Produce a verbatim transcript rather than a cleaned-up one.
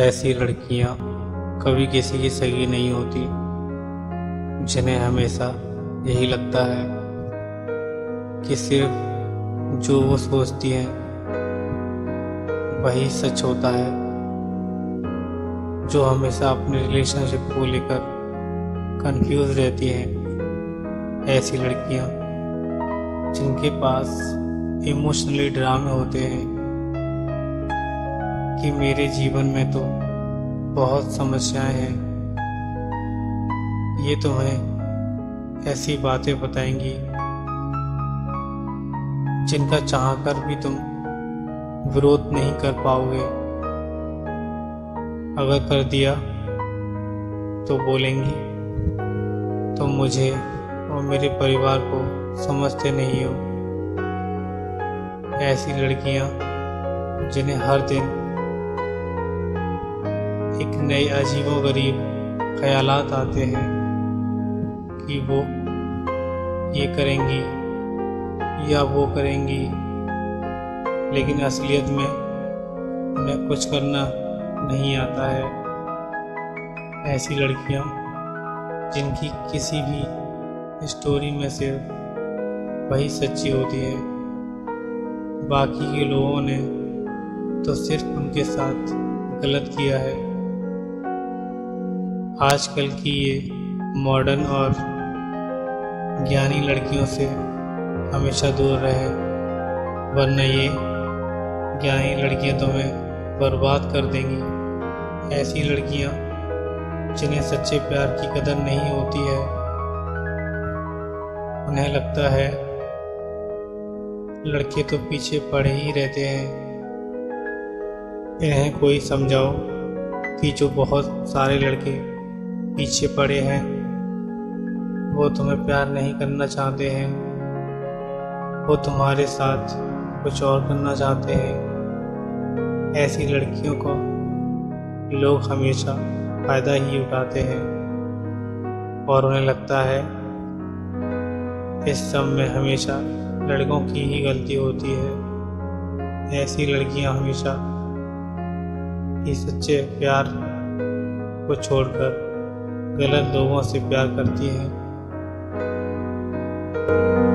ऐसी लड़कियां कभी किसी की सगी नहीं होती, जिन्हें हमेशा यही लगता है कि सिर्फ जो वो सोचती हैं वही सच होता है। जो हमेशा अपने रिलेशनशिप को लेकर कंफ्यूज रहती हैं। ऐसी लड़कियां जिनके पास इमोशनली ड्रामे होते हैं कि मेरे जीवन में तो बहुत समस्याएं हैं, ये तुम्हें ऐसी बातें बताएंगी जिनका चाहकर भी तुम विरोध नहीं कर पाओगे। अगर कर दिया तो बोलेंगी तुम मुझे और मेरे परिवार को समझते नहीं हो। ऐसी लड़कियां जिन्हें हर दिन एक नए अजीबोगरीब ख्यालात आते हैं कि वो ये करेंगी या वो करेंगी, लेकिन असलियत में उन्हें कुछ करना नहीं आता है। ऐसी लड़कियां जिनकी किसी भी स्टोरी में सिर्फ वही सच्ची होती है, बाकी के लोगों ने तो सिर्फ उनके साथ गलत किया है। आजकल की ये मॉडर्न और ज्ञानी लड़कियों से हमेशा दूर रहे, वरना ये ज्ञानी लड़कियां तुम्हें बर्बाद कर देंगी। ऐसी लड़कियां जिन्हें सच्चे प्यार की कदर नहीं होती है, उन्हें लगता है लड़के तो पीछे पड़े ही रहते हैं। इन्हें कोई समझाओ कि जो बहुत सारे लड़के पीछे पड़े हैं वो तुम्हें प्यार नहीं करना चाहते हैं, वो तुम्हारे साथ कुछ और करना चाहते हैं। ऐसी लड़कियों को लोग हमेशा फायदा ही उठाते हैं और उन्हें लगता है इस सब में हमेशा लड़कों की ही गलती होती है। ऐसी लड़कियां हमेशा इस सच्चे प्यार को छोड़कर गलत लोगों से प्यार करती हैं।